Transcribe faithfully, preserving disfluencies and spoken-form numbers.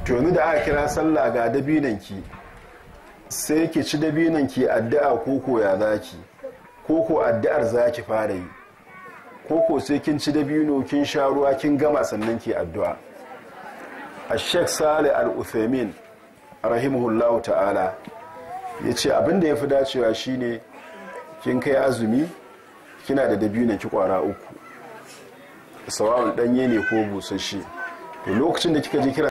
to yanzu da aka kira sallah ga dabinanki sai ki ci dabinanki addu'a koko ya zaki koko addu'ar zaki fara yi koko sai kin ci dabino kin sha ruwa kin gama sannan ki addu'a. Sheikh Salih Al-Uthaymin rahimahullahu ta'ala yace abinda yafi dacewa shine kin kai azumi kina da dabinon ki kwara uku sawa'un danye ne ko busasshe to lokacin da kika je kira